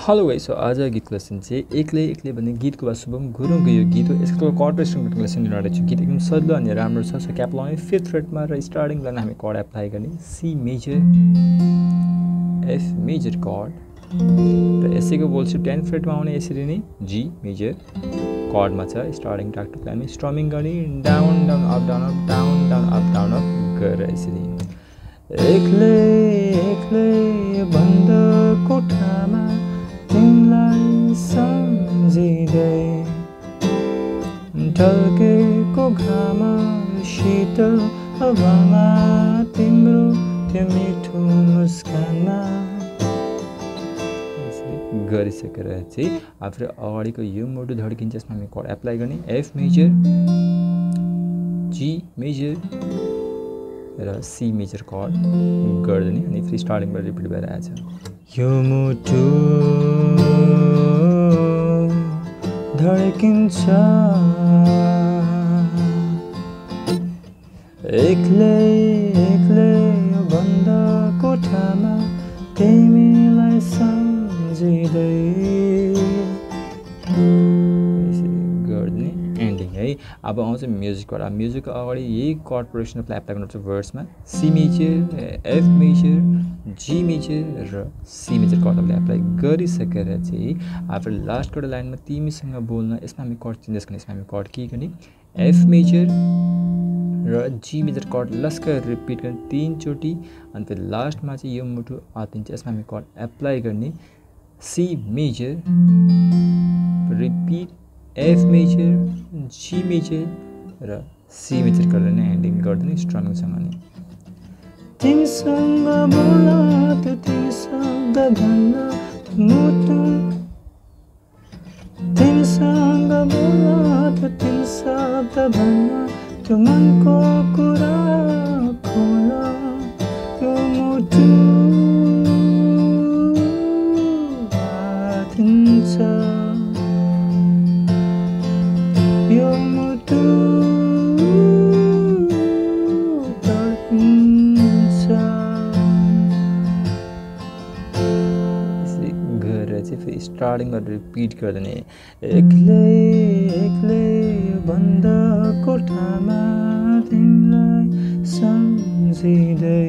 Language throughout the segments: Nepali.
हेलो गाइस, सो आज गीतको लेसन चाहिँ एक्लै एक्लै भन्ने गीतको बाद शुभम गुरुङको यो गीत हो। यसको कर्ड स्ट्रिङको लेसन लिइरहेको छु। गीत एकदम सजिलो अनि राम्रो छ। सो क्याप लगाउने 5th फ्रेटमा र स्टार्टिङ लाइन हामी कर्ड एप्लाई गर्ने C major, F major chord र यसैको बोल चाहिँ 10th फ्रेटमा आउने यसरी नै जी मेजर कर्डमा छ। स्टार्टिङ टाक टुक हामी स्ट्रमिङ गर्ने down down up down up down down up गरेर यसरी एक्लै एक्लै बन्द कोठामा तिमीलाई सम्झिँदै ढल्केको घाम शीतल हावामा तिम्रो त्यो मिठो मुस्कानमा गरिसकेर चाहिँ आफूले अगाडिको यो मुटु धड्किन्छ। यसमा हामी कर्ड एप्लाई गर्ने एफ मेजर, जी मेजर र सी मेजर कर्ड गर्दैन अनि फेरि स्टार्टिङबाट रिपिट भएर आएछ। यो मुटु धड्किन्छ एक्लै एक्लै बन्द कोठामा तिमीलाई सम्झिँदै गर्ने एन्डिङ है। अब आउँछ म्युजिक कर्ड। म्युजिकको अगाडि यही कर्ड प्रोग्रेसन एप्लाई गर्नुपर्छ भर्समा C major, F major, G major र सी मेजर कर्डले एप्लाई गरिसकेर चाहिँ आफूले लास्टको लाइनमा तिमीसँग बोल्न यसमा हामी कर्ड चेन्जेस गर्ने। यसमा हामी कर्ड के गर्ने एफ मेजर र जी मेजर कर्ड लस्कर रिपिट गर्ने 3 चोटि अनि फेरि लास्टमा चाहिँ यो मुटु आतिन्छ। यसमा हामी कर्ड एप्लाई गर्ने C major, repeat F major, G major र सी मेजर गरेर नै एन्डिङ गरिदिने स्ट्रमिङसँग नै। तिमीसँग बोला त्यो तिमीसँग भन्न मुटु, तिमीसँग बोला त्यो तिमीसँग भन्न त्यो मनको कुरा खोला यो मुटु आतिन्छ यो मुटु धड्किन्छ। यसरी गरेर चाहिँ फेरि स्टार्टिङबाट रिपिट गर्दैन एक्लै एक्लै बन्द कोठामा तिमीलाई सम्झिँदै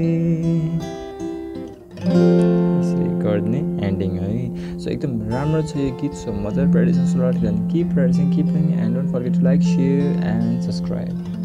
यसरी गर्ने एन्डिङ है। सो एकदम राम्रो छ यो गीत। सो मजाले प्र्याक्टिस सुरु keep practicing, keep playing and don't forget to like, share and subscribe.